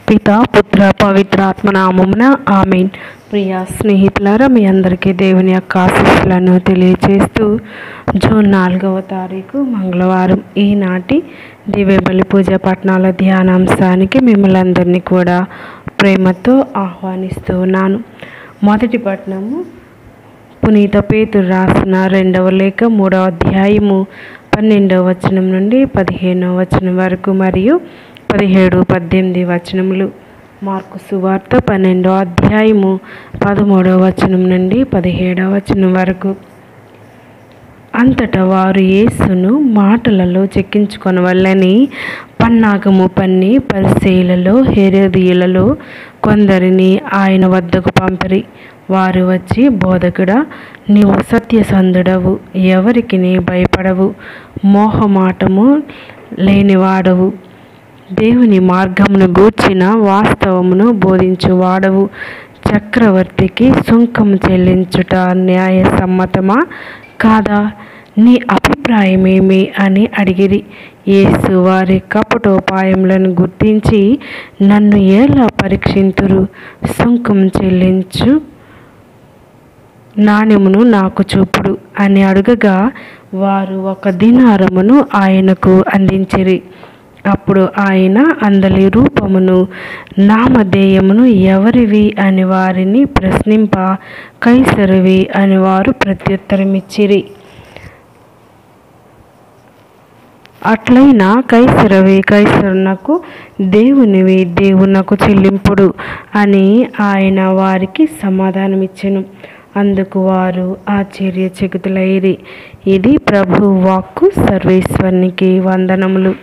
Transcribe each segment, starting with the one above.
పితా పుత్ర పవిత్రాత్మ నామమున ఆమేన్. ప్రియ స్నేహితులారా, మీ అందరికీ దేవుని యొక్క ఆశీస్సులను తెలియజేస్తూ జూన్ 4వ తారీఖు మంగళవారం ఈనాటి దివ్య బలి పూజ పట్టణాల ధ్యానాంశానికి మిమ్మల్ని అందరినీ కూడా ప్రేమతో ఆహ్వానిస్తూ ఉన్నాను. మొదటి పట్టణము పునీత పేతురు రాసిన 2వ లేఖ 3వ అధ్యాయము 12వ వచనం నుండి 15వ వచనం వరకు మరియు 17-18 వచనములు. మార్కు సువార్త 12వ అధ్యాయము 13వ వచనం నుండి 17వ వచనం వరకు. అంతటా వారు యేసును మాటలలో చెక్కించుకొనవలెనని పన్నాగము పన్ని పరిసయ్యులలో హేరోదీయులలో కొందరిని ఆయన వద్దకు పంపిరి. వారు వచ్చి, బోధకుడా, నీవు సత్యసంధుడవు, ఎవరికి భయపడవు, మోహమాటము లేనివాడవు, దేవుని మార్గమును గూర్చిన వాస్తవమును బోధించువాడవు, చక్రవర్తికి సుంకము చెల్లించుట న్యాయసమ్మతమా కాదా? నీ అభిప్రాయమేమి అని అడిగిరి. యేసు వారి కపటోపాయములను గుర్తించి, నన్ను ఎలా పరీక్షింతురు? సుంకం చెల్లించు నాణ్యమును నాకు చూపుడు అని అడగగా, వారు 1 దీనారమును ఆయనకు అందించిరి. అప్పుడు ఆయన అందలి రూపమును నామధేయమును ఎవరివి అని వారిని ప్రశ్నింప, కైసరువి అని వారు ప్రత్యుత్తరమిచ్చిరి. అట్లైనా కైసరవి కైసరునకు, దేవునివి దేవునకు చెల్లింపుడు అని ఆయన వారికి సమాధానమిచ్చెను. అందుకు వారు ఆశ్చర్యచకితులైరి. ఇది ప్రభు వాక్కు. సర్వేశ్వరునికి వందనములు.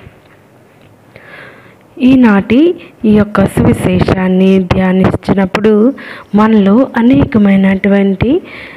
ఈనాటి ఈ యొక్క సువిశేషాన్ని ధ్యానించినప్పుడు మనలో అనేకమైనటువంటి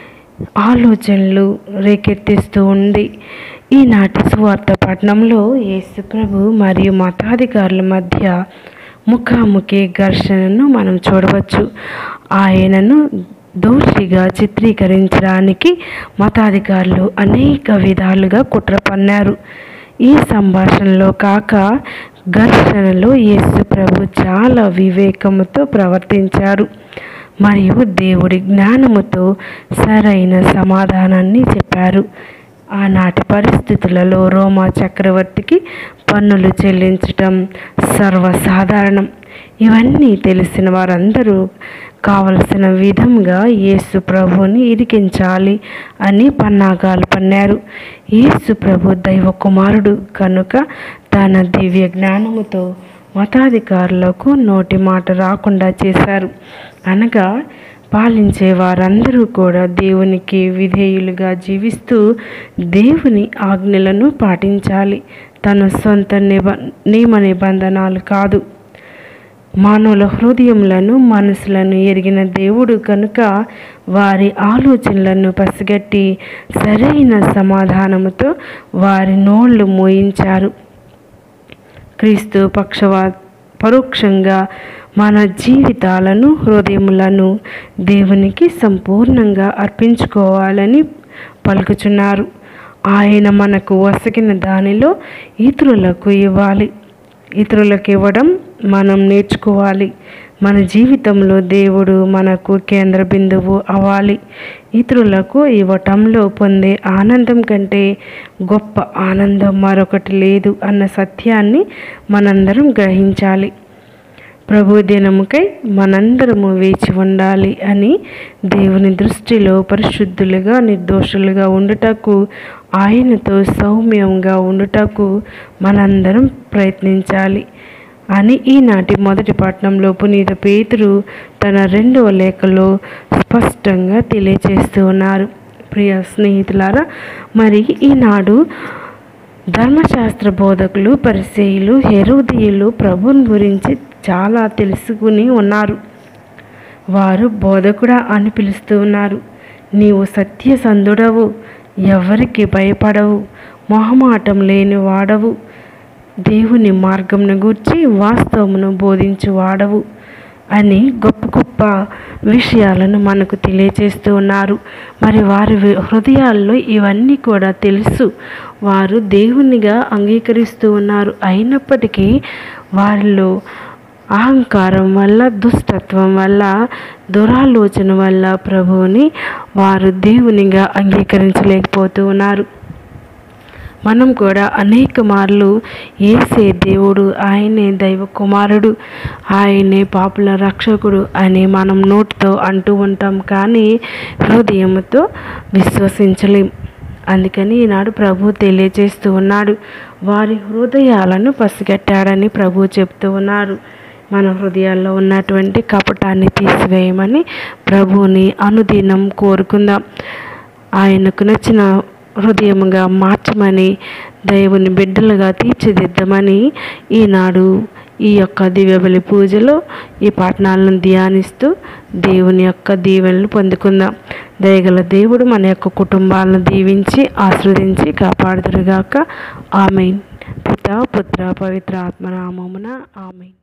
ఆలోచనలు రేకెత్తిస్తూ ఉంది. ఈనాటి సువార్త పట్టణంలో యేసు ప్రభు మరియు మతాధికారుల మధ్య ముఖాముఖి ఘర్షణను మనం చూడవచ్చు. ఆయనను దోషిగా చిత్రీకరించడానికి మతాధికారులు అనేక విధాలుగా కుట్ర పన్నారు. ఈ సంభాషణలో కాక ఘర్షణలో యేసు ప్రభు చాలా వివేకముతో ప్రవర్తించారు మరియు దేవుడి జ్ఞానముతో సరైన సమాధానాన్ని చెప్పారు. ఆనాటి పరిస్థితులలో రోమా చక్రవర్తికి పన్నులు చెల్లించటం సర్వసాధారణం. ఇవన్నీ తెలిసిన వారందరూ కావలసిన విధంగా యేసు ప్రభుని ఇరికించాలి అని పన్నాగాలు పన్నారు. యేసు ప్రభు దైవ కుమారుడు కనుక తన దివ్య జ్ఞానముతో మతాధికారులకు నోటి మాట రాకుండా చేశారు. అనగా పాలించే వారందరూ కూడా దేవునికి విధేయులుగా జీవిస్తూ దేవుని ఆజ్ఞలను పాటించాలి. తన సొంత నియమ నిబంధనలు కాదు. మానవుల హృదయములను మనసులను ఎరిగిన దేవుడు కనుక వారి ఆలోచనలను పసిగట్టి సరైన సమాధానముతో వారి నోళ్లు మోయించారు. క్రీస్తు పరోక్షంగా మన జీవితాలను హృదయములను దేవునికి సంపూర్ణంగా అర్పించుకోవాలని పలుకుచున్నారు. ఆయన మనకు వసగిన దానిలో ఇతరులకు ఇవ్వాలి. ఇతరులకు ఇవ్వడం మనం నేర్చుకోవాలి. మన జీవితంలో దేవుడు మనకు కేంద్ర బిందువు అవ్వాలి. ఇతరులకు ఇవ్వటంలో పొందే ఆనందం కంటే గొప్ప ఆనందం మరొకటి లేదు అన్న సత్యాన్ని మనందరం గ్రహించాలి. ప్రభు దినముకై మనందరము వేచి ఉండాలి అని దేవుని దృష్టిలో పరిశుద్ధులుగా నిర్దోషులుగా ఉండుటకు, ఆయనతో సౌమ్యంగా ఉండుటకు మనందరం ప్రయత్నించాలి అని ఈనాటి మొదటి పట్టణంలో పునీత పేతురు తన 2వ లేఖలో స్పష్టంగా తెలియజేస్తూ ఉన్నారు. ప్రియ స్నేహితులారా, మరి ఈనాడు ధర్మశాస్త్ర బోధకులు, పరిసయ్యులు, హేరోదీయులు ప్రభుని గురించి చాలా తెలుసుకుని ఉన్నారు. వారు బోధకుడా అని పిలుస్తూ ఉన్నారు. నీవు సత్యసంధుడవు, ఎవరికి భయపడవు, మొహమాటం లేని వాడవు, దేవుని మార్గమును గూర్చి వాస్తవమును బోధించు వాడవు అని గొప్ప గొప్ప విషయాలను మనకు తెలియజేస్తూ ఉన్నారు. మరి వారి హృదయాల్లో ఇవన్నీ కూడా తెలుసు. వారు దేవునిగా అంగీకరిస్తూ ఉన్నారు. అయినప్పటికీ వారిలో అహంకారం వల్ల, దుష్టత్వం వల్ల, దురాలోచన వల్ల ప్రభువుని వారు దేవునిగా అంగీకరించలేకపోతూ ఉన్నారు. మనం కూడా అనేక మార్లు యేసే దేవుడు, ఆయనే దైవ కుమారుడు, ఆయనే పాపుల రక్షకుడు అని మనం నోటితో అంటూ ఉంటాం, కానీ హృదయంతో విశ్వసించలేం. అందుకని ఈనాడు ప్రభు తెలియజేస్తూ ఉన్నాడు, వారి హృదయాలను పసిగట్టాడని ప్రభు చెప్తూ ఉన్నారు. మన హృదయాల్లో ఉన్నటువంటి కపటాన్ని తీసివేయమని ప్రభువుని అనుదినం కోరుకుందాం. ఆయనకు నచ్చిన హృదయముగా మార్చమని, దేవుని బిడ్డలుగా తీర్చిదిద్దమని ఈనాడు ఈ యొక్క దివ్యబలి పూజలో ఈ పట్టణాలను ధ్యానిస్తూ దేవుని యొక్క దీవెనలు పొందుకుందాం. దయగల దేవుడు మన యొక్క కుటుంబాలను దీవించి ఆశీర్వదించి కాపాడుదురుగాక. ఆమేన్. పితా పుత్ర పవిత్ర ఆత్మ నామమున ఆమేన్.